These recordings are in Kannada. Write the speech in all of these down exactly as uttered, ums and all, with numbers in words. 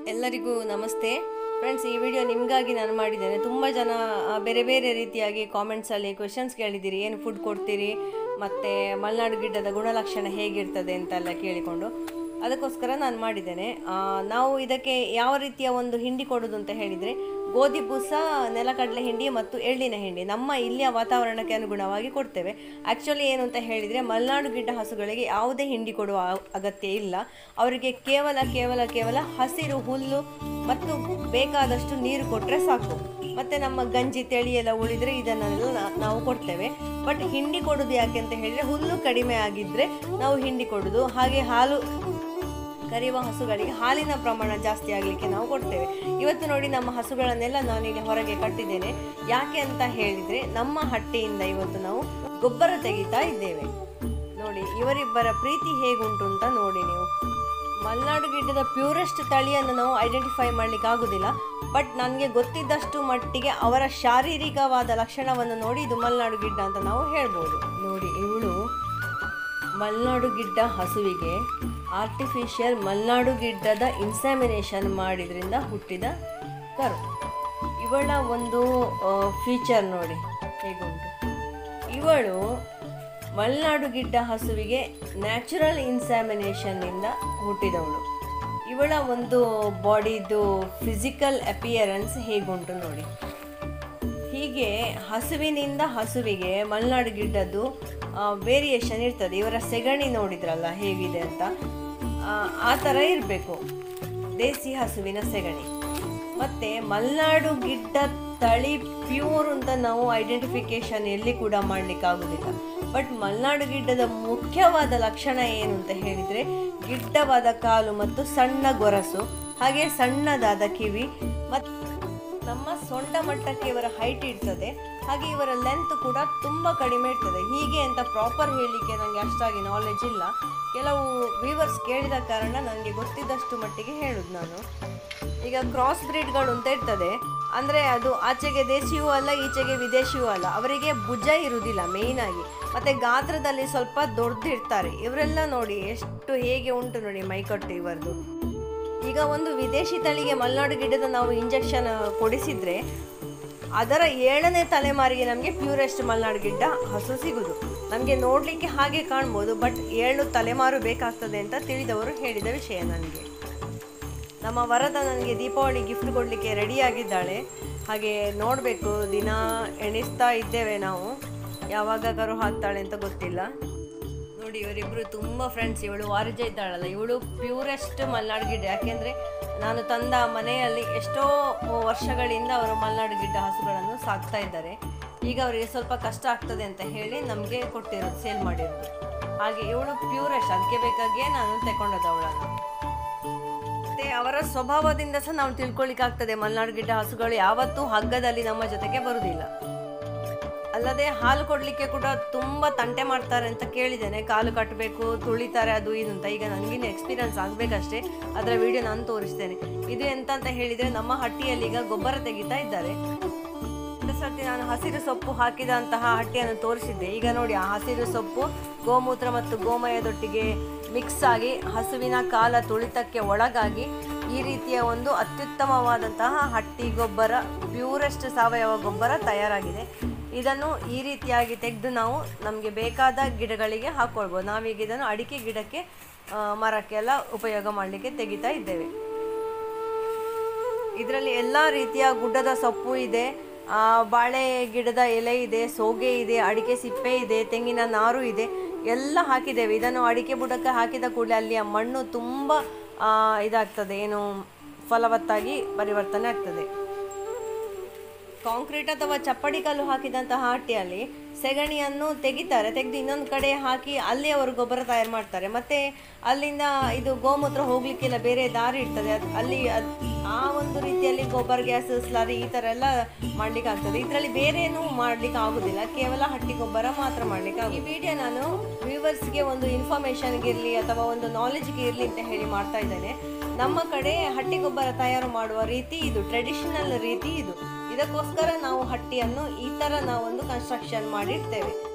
ಎಲ್ಲರಿಗೂ ನಮಸ್ತೆ ಫ್ರೆಂಡ್ಸ್. ಈ ವಿಡಿಯೋ ನಿಮಗಾಗಿ ನಾನು ಮಾಡಿದ್ದೇನೆ. ತುಂಬ ಜನ ಬೇರೆ ಬೇರೆ ರೀತಿಯಾಗಿ ಕಾಮೆಂಟ್ಸಲ್ಲಿ ಕ್ವೆಶನ್ಸ್ ಕೇಳಿದ್ದೀರಿ, ಏನು ಫುಡ್ ಕೊಡ್ತೀರಿ ಮತ್ತು ಮಲೆನಾಡು ಗಿಡ್ಡದ ಗುಣಲಕ್ಷಣ ಹೇಗಿರ್ತದೆ ಅಂತೆಲ್ಲ ಕೇಳಿಕೊಂಡು, ಅದಕ್ಕೋಸ್ಕರ ನಾನು ಮಾಡಿದ್ದೇನೆ. ನಾವು ಇದಕ್ಕೆ ಯಾವ ರೀತಿಯ ಒಂದು ಹಿಂಡಿ ಕೊಡೋದು ಅಂತ ಹೇಳಿದರೆ, ಗೋಧಿ ಬೂಸ, ನೆಲಕಡಲೆ ಹಿಂಡಿ ಮತ್ತು ಎಳ್ಳಿನ ಹಿಂಡಿ ನಮ್ಮ ಇಲ್ಲಿಯ ವಾತಾವರಣಕ್ಕೆ ಅನುಗುಣವಾಗಿ ಕೊಡ್ತೇವೆ. ಆ್ಯಕ್ಚುಲಿ ಏನು ಅಂತ ಹೇಳಿದರೆ, ಮಲೆನಾಡು ಗಿಡ್ಡ ಹಸುಗಳಿಗೆ ಯಾವುದೇ ಹಿಂಡಿ ಕೊಡುವ ಅಗತ್ಯ ಇಲ್ಲ. ಅವರಿಗೆ ಕೇವಲ ಕೇವಲ ಕೇವಲ ಹಸಿರು ಹುಲ್ಲು ಮತ್ತು ಬೇಕಾದಷ್ಟು ನೀರು ಕೊಟ್ಟರೆ ಸಾಕು. ಮತ್ತು ನಮ್ಮ ಗಂಜಿ ತಳಿ ಎಲ್ಲ ಉಳಿದರೆ ಇದನ್ನೆಲ್ಲ ನಾವು ಕೊಡ್ತೇವೆ. ಬಟ್ ಹಿಂಡಿ ಕೊಡೋದು ಯಾಕೆ ಅಂತ ಹೇಳಿದರೆ, ಹುಲ್ಲು ಕಡಿಮೆ ಆಗಿದ್ದರೆ ನಾವು ಹಿಂಡಿ ಕೊಡೋದು, ಹಾಗೆ ಹಾಲು ಕರೆಯುವ ಹಸುಗಳಿಗೆ ಹಾಲಿನ ಪ್ರಮಾಣ ಜಾಸ್ತಿ ಆಗಲಿಕ್ಕೆ ನಾವು ಕೊಡ್ತೇವೆ. ಇವತ್ತು ನೋಡಿ, ನಮ್ಮ ಹಸುಗಳನ್ನೆಲ್ಲ ನಾನೀಗ ಹೊರಗೆ ಕಟ್ಟಿದ್ದೇನೆ. ಯಾಕೆ ಅಂತ ಹೇಳಿದರೆ, ನಮ್ಮ ಹಟ್ಟಿಯಿಂದ ಇವತ್ತು ನಾವು ಗೊಬ್ಬರ ತೆಗಿತಾ ಇದ್ದೇವೆ. ನೋಡಿ ಇವರಿಬ್ಬರ ಪ್ರೀತಿ ಹೇಗುಂಟು ಅಂತ ನೋಡಿ ನೀವು. ಮಲೆನಾಡು ಗಿಡ್ಡದ ಪ್ಯೂರೆಸ್ಟ್ ತಳಿಯನ್ನು ನಾವು ಐಡೆಂಟಿಫೈ ಮಾಡಲಿಕ್ಕೆ ಆಗೋದಿಲ್ಲ, ಬಟ್ ನನಗೆ ಗೊತ್ತಿದ್ದಷ್ಟು ಮಟ್ಟಿಗೆ ಅವರ ಶಾರೀರಿಕವಾದ ಲಕ್ಷಣವನ್ನು ನೋಡಿ ಇದು ಮಲೆನಾಡು ಗಿಡ್ಡ ಅಂತ ನಾವು ಹೇಳ್ಬೋದು. ನೋಡಿ, ಇವಳು ಮಲೆನಾಡು ಗಿಡ್ಡ ಹಸುವಿಗೆ ಆರ್ಟಿಫಿಷಿಯಲ್ ಮಲೆನಾಡು ಗಿಡ್ಡದ ಇನ್ಸಾಮಿನೇಷನ್ ಮಾಡಿದ್ರಿಂದ ಹುಟ್ಟಿದ ಕರು. ಇವಳ ಒಂದು ಫೀಚರ್ ನೋಡಿ ಹೇಗುಂಟು. ಇವಳು ಮಲೆನಾಡು ಗಿಡ್ಡ ಹಸುವಿಗೆ ನ್ಯಾಚುರಲ್ ಇನ್ಸಾಮಿನೇಷನ್ನಿಂದ ಹುಟ್ಟಿದವಳು. ಇವಳ ಒಂದು ಬಾಡಿದು ಫಿಸಿಕಲ್ ಅಪಿಯರೆನ್ಸ್ ಹೇಗುಂಟು ನೋಡಿ. ಹೀಗೆ ಹಸುವಿನಿಂದ ಹಸುವಿಗೆ ಮಲೆನಾಡು ಗಿಡ್ಡದ್ದು ವೇರಿಯೇಷನ್ ಇರ್ತದೆ. ಇವರ ಸೆಗಣಿ ನೋಡಿದ್ರಲ್ಲ ಹೇಗಿದೆ ಅಂತ, ಆ ಥರ ಇರಬೇಕು ದೇಸಿ ಹಸುವಿನ ಸೆಗಣಿ. ಮತ್ತು ಮಲೆನಾಡು ಗಿಡ್ಡ ತಳಿ ಪ್ಯೂರ್ ಅಂತ ನಾವು ಐಡೆಂಟಿಫಿಕೇಶನ್ ಎಲ್ಲಿ ಕೂಡ ಮಾಡಲಿಕ್ಕಾಗೋದಿಲ್ಲ. ಬಟ್ ಮಲೆನಾಡು ಗಿಡ್ಡದ ಮುಖ್ಯವಾದ ಲಕ್ಷಣ ಏನು ಅಂತ ಹೇಳಿದರೆ, ಗಿಡ್ಡವಾದ ಕಾಲು ಮತ್ತು ಸಣ್ಣ ಗೊರಸು, ಹಾಗೆ ಸಣ್ಣದಾದ ಕಿವಿ, ಮತ್ತು ನಮ್ಮ ಸೊಂಟ ಮಟ್ಟಕ್ಕೆ ಇವರ ಹೈಟ್ ಇರ್ತದೆ. ಹಾಗೆ ಇವರ ಲೆಂತ್ ಕೂಡ ತುಂಬ ಕಡಿಮೆ ಇರ್ತದೆ. ಹೀಗೆ ಅಂತ ಪ್ರಾಪರ್ ಹೇಳಲಿಕ್ಕೆ ನನಗೆ ಅಷ್ಟಾಗಿ ನಾಲೆಜ್ ಇಲ್ಲ. ಕೆಲವು ವ್ಯೂವರ್ಸ್ ಕೇಳಿದ ಕಾರಣ ನನಗೆ ಗೊತ್ತಿದ್ದಷ್ಟು ಮಟ್ಟಿಗೆ ಹೇಳೋದು ನಾನು. ಈಗ ಕ್ರಾಸ್ ಬ್ರೀಡ್ಗಳು ಅಂತ ಇರ್ತದೆ, ಅಂದರೆ ಅದು ಆಚೆಗೆ ದೇಶಿಯೂ ಅಲ್ಲ, ಈಚೆಗೆ ವಿದೇಶಿಯೂ ಅಲ್ಲ. ಅವರಿಗೆ ಭುಜ ಇರುವುದಿಲ್ಲ ಮೇಯ್ನಾಗಿ, ಮತ್ತು ಗಾತ್ರದಲ್ಲಿ ಸ್ವಲ್ಪ ದೊಡ್ಡದಿರ್ತಾರೆ. ಇವರೆಲ್ಲ ನೋಡಿ ಎಷ್ಟು ಹೇಗೆ ಉಂಟು ನೋಡಿ ಮೈಕಟ್ಟು ಇವರದು. ಈಗ ಒಂದು ವಿದೇಶಿ ತಳಿಗೆ ಮಲೆನಾಡು ಗಿಡ್ಡದ ನಾವು ಇಂಜೆಕ್ಷನ್ ಕೊಡಿಸಿದರೆ, ಅದರ ಏಳನೇ ತಲೆಮಾರಿಗೆ ನಮಗೆ ಪ್ಯೂರೆಸ್ಟ್ ಮಲೆನಾಡು ಗಿಡ್ಡ ಹಸು ಸಿಗುವುದು. ನಮಗೆ ನೋಡಲಿಕ್ಕೆ ಹಾಗೆ ಕಾಣ್ಬೋದು, ಬಟ್ ಏಳು ತಲೆಮಾರು ಬೇಕಾಗ್ತದೆ ಅಂತ ತಿಳಿದವರು ಹೇಳಿದ ವಿಷಯ ನನಗೆ. ನಮ್ಮ ವರದ ನನಗೆ ದೀಪಾವಳಿ ಗಿಫ್ಟ್ ಕೊಡಲಿಕ್ಕೆ ರೆಡಿಯಾಗಿದ್ದಾಳೆ. ಹಾಗೆ ನೋಡಬೇಕು, ದಿನ ಎಣಿಸ್ತಾ ಇದ್ದೇವೆ ನಾವು, ಯಾವಾಗ ಕರು ಹಾಕ್ತಾಳೆ ಅಂತ ಗೊತ್ತಿಲ್ಲ. ನೋಡಿ, ಇವರಿಬ್ಬರು ತುಂಬ ಫ್ರೆಂಡ್ಸ್. ಇವಳು ವಾರಿಜ ಇದ್ದಾಳಲ್ಲ, ಇವಳು ಪ್ಯೂರೆಸ್ಟ್ ಮಲೆನಾಡು ಗಿಡ್ಡ. ಯಾಕೆಂದರೆ ನಾನು ತಂದ ಮನೆಯಲ್ಲಿ ಎಷ್ಟೋ ವರ್ಷಗಳಿಂದ ಅವರು ಮಲೆನಾಡು ಗಿಡ್ಡ ಹಸುಗಳನ್ನು ಸಾಕ್ತಾ ಇದ್ದಾರೆ. ಈಗ ಅವರಿಗೆ ಸ್ವಲ್ಪ ಕಷ್ಟ ಆಗ್ತದೆ ಅಂತ ಹೇಳಿ ನಮಗೆ ಕೊಟ್ಟಿರೋದು, ಸೇಲ್ ಮಾಡಿರೋದು. ಹಾಗೆ ಇವಳು ಪ್ಯೂರೆಸ್ಟ್, ಅದಕ್ಕೆ ಬೇಕಾಗಿಯೇ ನಾನು ತಗೊಂಡದ್ದು ಅವಳನ್ನು. ಮತ್ತು ಅವರ ಸ್ವಭಾವದಿಂದ ಸಹ ನಾವು ತಿಳ್ಕೊಳ್ಳಿಕ್ಕಾಗ್ತದೆ, ಮಲೆನಾಡು ಗಿಡ್ಡ ಹಸುಗಳು ಯಾವತ್ತೂ ಹಗ್ಗದಲ್ಲಿ ನಮ್ಮ ಜೊತೆಗೆ ಬರುವುದಿಲ್ಲ. ಅಲ್ಲದೆ ಹಾಲು ಕೊಡಲಿಕ್ಕೆ ಕೂಡ ತುಂಬ ತಂಟೆ ಮಾಡ್ತಾರೆ ಅಂತ ಕೇಳಿದ್ದೇನೆ. ಕಾಲು ಕಟ್ಟಬೇಕು, ತುಳಿತಾರೆ, ಅದು ಇದು ಅಂತ. ಈಗ ನನಗಿನ್ನ ಎಕ್ಸ್ಪೀರಿಯನ್ಸ್ ಆಗಬೇಕಷ್ಟೇ, ಅದರ ವಿಡಿಯೋ ನಾನು ತೋರಿಸ್ತೇನೆ. ಇದು ಎಂತ ಅಂತ ಹೇಳಿದರೆ, ನಮ್ಮ ಹಟ್ಟಿಯಲ್ಲಿ ಈಗ ಗೊಬ್ಬರ ತೆಗಿತಾ ಇದ್ದಾರೆ. ಸರ್ತಿ ನಾನು ಹಸಿರು ಸೊಪ್ಪು ಹಾಕಿದಂತಹ ಹಟ್ಟಿಯನ್ನು ತೋರಿಸಿದ್ದೆ. ಈಗ ನೋಡಿ, ಆ ಹಸಿರು ಸೊಪ್ಪು ಗೋಮೂತ್ರ ಮತ್ತು ಗೋಮಯದೊಟ್ಟಿಗೆ ಮಿಕ್ಸ್ ಆಗಿ ಹಸುವಿನ ಕಾಲ ತುಳಿತಕ್ಕೆ ಒಳಗಾಗಿ ಈ ರೀತಿಯ ಒಂದು ಅತ್ಯುತ್ತಮವಾದಂತಹ ಹಟ್ಟಿ ಗೊಬ್ಬರ, ಪ್ಯೂರೆಸ್ಟ್ ಸಾವಯವ ಗೊಬ್ಬರ ತಯಾರಾಗಿದೆ. ಇದನ್ನು ಈ ರೀತಿಯಾಗಿ ತೆಗೆದು ನಾವು ನಮಗೆ ಬೇಕಾದ ಗಿಡಗಳಿಗೆ ಹಾಕ್ಕೊಳ್ಬೋದು. ನಾವೀಗ ಇದನ್ನು ಅಡಿಕೆ ಗಿಡಕ್ಕೆ, ಮರಕ್ಕೆಲ್ಲ ಉಪಯೋಗ ಮಾಡಲಿಕ್ಕೆ ತೆಗಿತಾ ಇದ್ದೇವೆ. ಇದರಲ್ಲಿ ಎಲ್ಲ ರೀತಿಯ ಗುಡ್ಡದ ಸೊಪ್ಪು ಇದೆ, ಬಾಳೆ ಗಿಡದ ಎಲೆ ಇದೆ, ಸೋಗೆ ಇದೆ, ಅಡಿಕೆ ಸಿಪ್ಪೆ ಇದೆ, ತೆಂಗಿನ ನಾರು ಇದೆ, ಎಲ್ಲ ಹಾಕಿದ್ದೇವೆ. ಇದನ್ನು ಅಡಿಕೆ ಬುಡಕ್ಕೆ ಹಾಕಿದ ಕೂಡಲೇ ಅಲ್ಲಿಯ ಮಣ್ಣು ತುಂಬ ಇದಾಗ್ತದೆ, ಏನು ಫಲವತ್ತಾಗಿ ಪರಿವರ್ತನೆ ಆಗ್ತದೆ. ಕಾಂಕ್ರೀಟ್ ಅಥವಾ ಚಪ್ಪಡಿ ಕಲ್ಲು ಹಾಕಿದಂತಹ ಹಟ್ಟಿಯಲ್ಲಿ ಸೆಗಣಿಯನ್ನು ತೆಗಿತಾರೆ, ತೆಗೆದು ಇನ್ನೊಂದು ಕಡೆ ಹಾಕಿ ಅಲ್ಲಿ ಅವರು ಗೊಬ್ಬರ ತಯಾರು ಮಾಡ್ತಾರೆ. ಮತ್ತು ಅಲ್ಲಿಂದ ಇದು ಗೋಮೂತ್ರ ಹೋಗಲಿಕ್ಕೆಲ್ಲ ಬೇರೆ ದಾರಿ ಇರ್ತದೆ, ಅದು ಅಲ್ಲಿ ಅದು ಆ ಒಂದು ರೀತಿಯಲ್ಲಿ ಗೊಬ್ಬರ ಗ್ಯಾಸ್ ಸ್ಲರಿ ಈ ಥರ ಎಲ್ಲ ಮಾಡಲಿಕ್ಕೆ ಆಗ್ತದೆ. ಇದರಲ್ಲಿ ಬೇರೆ ಏನೂ ಮಾಡಲಿಕ್ಕೆ ಆಗೋದಿಲ್ಲ, ಕೇವಲ ಹಟ್ಟಿ ಗೊಬ್ಬರ ಮಾತ್ರ ಮಾಡಲಿಕ್ಕೆ ಆಗೋದು. ಈ ವಿಡಿಯೋ ನಾನು ವ್ಯೂವರ್ಸ್ಗೆ ಒಂದು ಇನ್ಫಾರ್ಮೇಷನ್ಗೆ ಇರಲಿ ಅಥವಾ ಒಂದು ನಾಲೆಜ್ಗೆ ಇರಲಿ ಅಂತ ಹೇಳಿ ಮಾಡ್ತಾ ಇದ್ದೇನೆ. ನಮ್ಮ ಕಡೆ ಹಟ್ಟಿ ಗೊಬ್ಬರ ತಯಾರು ಮಾಡುವ ರೀತಿ ಇದು, ಟ್ರೆಡಿಷನಲ್ ರೀತಿ ಇದು. ಇದಕ್ಕೋಸ್ಕರ ನಾವು ಹಟ್ಟಿಯನ್ನು ಈ ಥರ ನಾವೊಂದು ಕನ್ಸ್ಟ್ರಕ್ಷನ್ ಮಾಡಿರ್ತೇವೆ.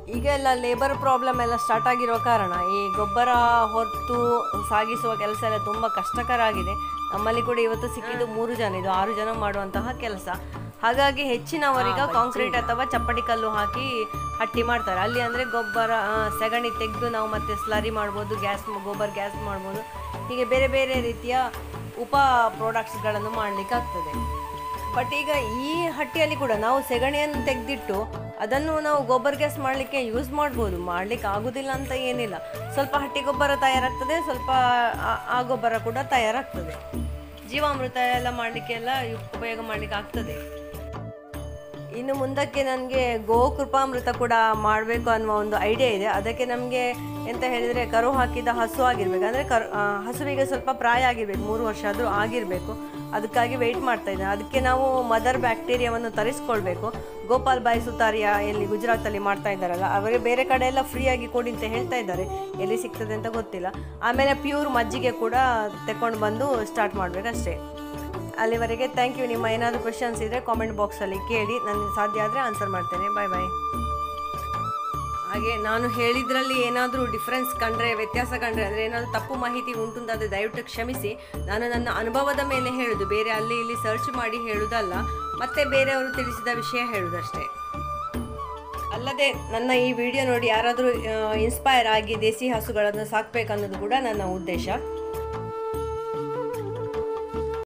ಈಗ ಎಲ್ಲ ಲೇಬರ್ ಪ್ರಾಬ್ಲಮ್ ಎಲ್ಲ ಸ್ಟಾರ್ಟ್ ಆಗಿರೋ ಕಾರಣ ಈ ಗೊಬ್ಬರ ಹೊತ್ತು ಸಾಗಿಸುವ ಕೆಲಸ ಎಲ್ಲ ತುಂಬ ಕಷ್ಟಕರ ಆಗಿದೆ. ನಮ್ಮಲ್ಲಿ ಕೂಡ ಇವತ್ತು ಸಿಕ್ಕಿದ್ದು ಮೂರು ಜನ, ಇದು ಆರು ಜನ ಮಾಡುವಂತಹ ಕೆಲಸ. ಹಾಗಾಗಿ ಹೆಚ್ಚಿನವರೀಗ ಕಾಂಕ್ರೀಟ್ ಅಥವಾ ಚಪ್ಪಡಿ ಕಲ್ಲು ಹಾಕಿ ಹಟ್ಟಿ ಮಾಡ್ತಾರೆ. ಅಲ್ಲಿ ಅಂದರೆ ಗೊಬ್ಬರ ಸೆಗಣಿ ತೆಗೆದು ನಾವು ಮತ್ತೆ ಸ್ಲರಿ ಮಾಡ್ಬೋದು, ಗ್ಯಾಸ್ ಗೊಬ್ಬರ ಗ್ಯಾಸ್ ಮಾಡ್ಬೋದು, ಹೀಗೆ ಬೇರೆ ಬೇರೆ ರೀತಿಯ ಉಪ ಪ್ರಾಡಕ್ಟ್ಸ್ಗಳನ್ನು ಮಾಡಲಿಕ್ಕೆ ಆಗ್ತದೆ. ಬಟ್ ಈಗ ಈ ಹಟ್ಟಿಯಲ್ಲಿ ಕೂಡ ನಾವು ಸೆಗಣಿಯನ್ನು ತೆಗೆದಿಟ್ಟು ಅದನ್ನು ನಾವು ಗೊಬ್ಬರ ಗ್ಯಾಸ್ ಮಾಡಲಿಕ್ಕೆ ಯೂಸ್ ಮಾಡ್ಬೋದು, ಮಾಡಲಿಕ್ಕೆ ಆಗೋದಿಲ್ಲ ಅಂತ ಏನಿಲ್ಲ. ಸ್ವಲ್ಪ ಹಟ್ಟಿ ಗೊಬ್ಬರ ತಯಾರಾಗ್ತದೆ, ಸ್ವಲ್ಪ ಆ ಗೊಬ್ಬರ ಕೂಡ ತಯಾರಾಗ್ತದೆ. ಜೀವಾಮೃತ ಎಲ್ಲ ಮಾಡಲಿಕ್ಕೆ ಎಲ್ಲ ಉಪಯೋಗ ಮಾಡಲಿಕ್ಕೆ ಆಗ್ತದೆ. ಇನ್ನು ಮುಂದಕ್ಕೆ ನನಗೆ ಗೋಕೃಪಾಮೃತ ಕೂಡ ಮಾಡಬೇಕು ಅನ್ನುವ ಒಂದು ಐಡಿಯಾ ಇದೆ. ಅದಕ್ಕೆ ನಮಗೆ ಎಂತ ಹೇಳಿದರೆ ಕರು ಹಾಕಿದ ಹಸು ಆಗಿರಬೇಕು, ಅಂದರೆ ಕರು ಹಸುವಿಗೆ ಸ್ವಲ್ಪ ಪ್ರಾಯ ಆಗಿರಬೇಕು, ಮೂರು ವರ್ಷ ಆದರೂ ಆಗಿರಬೇಕು. ಅದಕ್ಕಾಗಿ ವೆಯ್ಟ್ ಮಾಡ್ತಾ ಇದ್ದೇನೆ. ಅದಕ್ಕೆ ನಾವು ಮದರ್ ಬ್ಯಾಕ್ಟೀರಿಯಾವನ್ನು ತರಿಸ್ಕೊಳ್ಬೇಕು. ಗೋಪಾಲ್ ಬಾಯಿ ಸುತಾರಿಯಾ ಎಲ್ಲಿ ಗುಜರಾತಲ್ಲಿ ಮಾಡ್ತಾ ಇದ್ದಾರಲ್ಲ, ಅವರಿಗೆ ಬೇರೆ ಕಡೆ ಎಲ್ಲ ಫ್ರೀಯಾಗಿ ಕೊಡಿ ಅಂತ ಹೇಳ್ತಾ ಇದ್ದಾರೆ, ಎಲ್ಲಿ ಸಿಗ್ತದೆ ಅಂತ ಗೊತ್ತಿಲ್ಲ. ಆಮೇಲೆ ಪ್ಯೂರ್ ಮಜ್ಜಿಗೆ ಕೂಡ ತಗೊಂಡು ಬಂದು ಸ್ಟಾರ್ಟ್ ಮಾಡಬೇಕಷ್ಟೇ. ಅಲ್ಲಿವರೆಗೆ ಥ್ಯಾಂಕ್ ಯು. ನಿಮ್ಮ ಏನಾದರೂ ಕ್ವೆಶನ್ಸ್ ಇದ್ದರೆ ಕಾಮೆಂಟ್ ಬಾಕ್ಸಲ್ಲಿ ಕೇಳಿ, ನನಗೆ ಸಾಧ್ಯ ಆದರೆ ಆನ್ಸರ್ ಮಾಡ್ತೇನೆ. ಬಾಯ್ ಬಾಯ್. ಹಾಗೆ ನಾನು ಹೇಳಿದ್ರಲ್ಲಿ ಏನಾದರೂ ಡಿಫ್ರೆನ್ಸ್ ಕಂಡ್ರೆ, ವ್ಯತ್ಯಾಸ ಕಂಡ್ರೆ, ಅಂದರೆ ಏನಾದರೂ ತಪ್ಪು ಮಾಹಿತಿ ಉಂಟುಂತಾದರೆ ದಯವಿಟ್ಟು ಕ್ಷಮಿಸಿ. ನಾನು ನನ್ನ ಅನುಭವದ ಮೇಲೆ ಹೇಳೋದು, ಬೇರೆ ಅಲ್ಲಿ ಇಲ್ಲಿ ಸರ್ಚ್ ಮಾಡಿ ಹೇಳೋದಲ್ಲ, ಮತ್ತು ಬೇರೆಯವರು ತಿಳಿಸಿದ ವಿಷಯ ಹೇಳೋದಷ್ಟೇ. ಅಲ್ಲದೆ ನನ್ನ ಈ ವಿಡಿಯೋ ನೋಡಿ ಯಾರಾದರೂ ಇನ್ಸ್ಪೈರ್ ಆಗಿ ದೇಸಿ ಹಸುಗಳನ್ನು ಸಾಕಬೇಕನ್ನೋದು ಕೂಡ ನನ್ನ ಉದ್ದೇಶ.